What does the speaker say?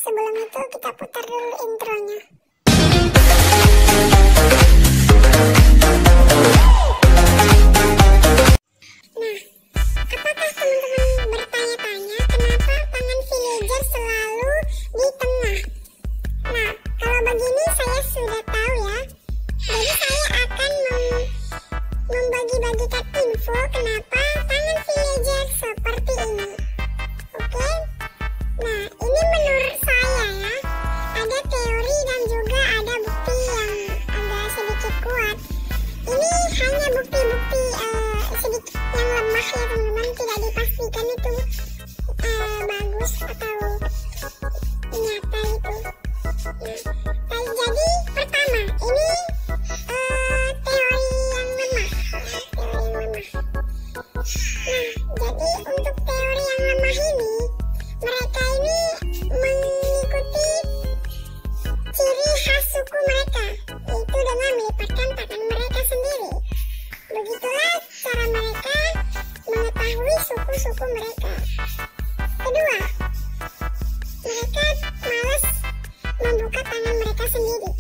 sebelum itu kita putar dulu intronya. Nah, apakah teman-teman bertanya-tanya kenapa tangan villager selalu di tengah? Nah, kalau begini saya sudah tahu ya. Jadi saya akan membagi-bagikan info kenapa tangan villager seperti ini. Oke? Nah, ini menurut saya ya, ada teori dan juga ada bukti yang agak sedikit kuat. Ini hanya bukti-bukti sedikit yang lemah ya teman-teman, tidak dipastikan itu bagus atau nyata itu. Nah, jadi pertama ini teori yang lemah. Nah, jadi untuk teori yang lemah ini, mereka ini mengikuti ciri khas suku mereka, yaitu dengan melipatkan tangan mereka sendiri. Begitulah cara mereka mengetahui suku-suku mereka. Kedua, mereka malas membuka tangan mereka sendiri.